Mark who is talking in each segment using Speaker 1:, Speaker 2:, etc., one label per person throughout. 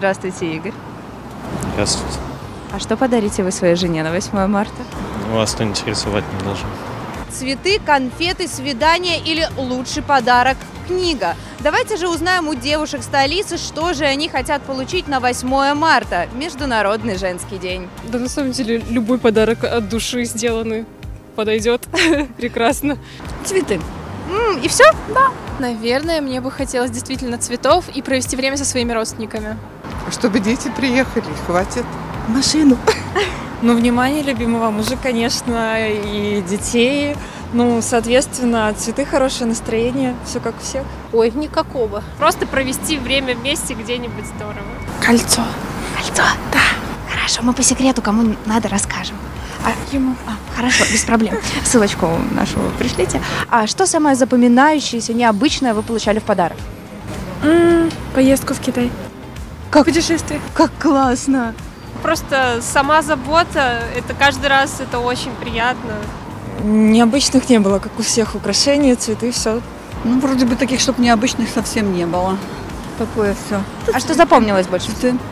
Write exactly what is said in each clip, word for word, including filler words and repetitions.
Speaker 1: Здравствуйте, Игорь.
Speaker 2: Здравствуйте.
Speaker 1: А что подарите вы своей жене на восьмое марта?
Speaker 2: Вас то интересовать не должно.
Speaker 1: Цветы, конфеты, свидание или лучший подарок – книга. Давайте же узнаем у девушек столицы, что же они хотят получить на восьмое марта – Международный женский день.
Speaker 3: Да на самом деле любой подарок от души сделанный подойдет прекрасно.
Speaker 4: Цветы.
Speaker 1: М, и все?
Speaker 4: Да. Наверное, мне бы хотелось действительно цветов и провести время со своими родственниками.
Speaker 5: Чтобы дети приехали, хватит.
Speaker 6: Машину.
Speaker 3: Ну, внимание любимого мужа, конечно, и детей. Ну, соответственно, цветы, хорошее настроение, все как у всех.
Speaker 7: Ой, никакого. Просто провести время вместе где-нибудь здорово.
Speaker 6: Кольцо.
Speaker 1: Кольцо? Да. Хорошо, мы по секрету кому надо расскажем. А, ему? А, хорошо, без проблем. Ссылочку нашу пришлите. А что самое запоминающееся, необычное вы получали в подарок?
Speaker 6: М-м, поездку в Китай.
Speaker 1: Как?
Speaker 6: Путешествие.
Speaker 1: Как классно!
Speaker 7: Просто сама забота, это каждый раз это очень приятно.
Speaker 3: Необычных не было, как у всех, украшения, цветы, все.
Speaker 8: Ну, вроде бы таких, чтобы необычных совсем не было. Такое все.
Speaker 1: А что запомнилось больше?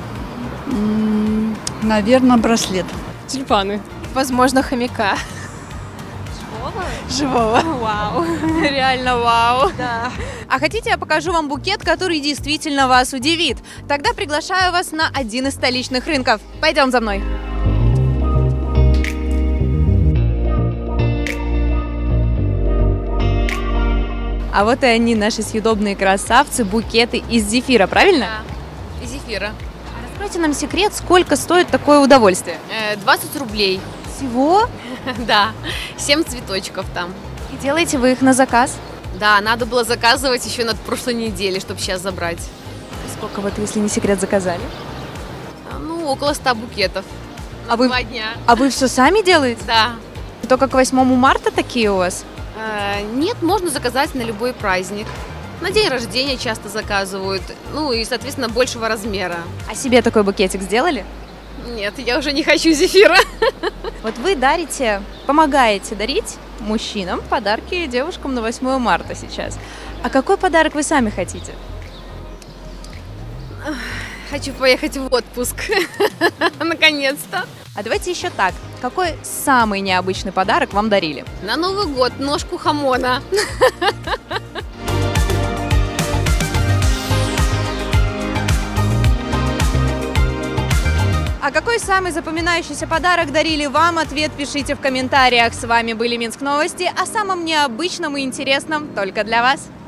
Speaker 8: Наверное, браслет.
Speaker 3: Тюльпаны.
Speaker 4: Возможно, хомяка.
Speaker 7: Живого? Вау. Реально вау.
Speaker 1: Да. А хотите, я покажу вам букет, который действительно вас удивит? Тогда приглашаю вас на один из столичных рынков. Пойдем за мной. А вот и они, наши съедобные красавцы, букеты из зефира, правильно?
Speaker 9: Да, из зефира.
Speaker 1: Раскройте нам секрет, сколько стоит такое удовольствие?
Speaker 9: двадцать рублей.
Speaker 1: Всего?
Speaker 9: Да, семь цветочков там.
Speaker 1: И делаете вы их на заказ?
Speaker 9: Да, надо было заказывать еще на прошлой неделе, чтобы сейчас забрать.
Speaker 1: Сколько вот, если не секрет, заказали?
Speaker 9: Ну, около ста букетов.
Speaker 1: А вы,
Speaker 9: Два дня.
Speaker 1: А вы все сами делаете?
Speaker 9: Да.
Speaker 1: Только к восьмому марта такие у вас?
Speaker 9: Э, нет, можно заказать на любой праздник. На день рождения часто заказывают. Ну и, соответственно, большего размера.
Speaker 1: А себе такой букетик сделали?
Speaker 9: Нет, я уже не хочу зефира.
Speaker 1: Вот вы дарите, помогаете дарить мужчинам подарки девушкам на восьмое марта сейчас. А какой подарок вы сами хотите?
Speaker 9: Хочу поехать в отпуск. Наконец-то.
Speaker 1: А давайте еще так. Какой самый необычный подарок вам дарили?
Speaker 9: На Новый год ножку хамона.
Speaker 1: А какой самый запоминающийся подарок дарили вам? Ответ пишите в комментариях. С вами были Минск Новости. О самом необычном и интересном только для вас.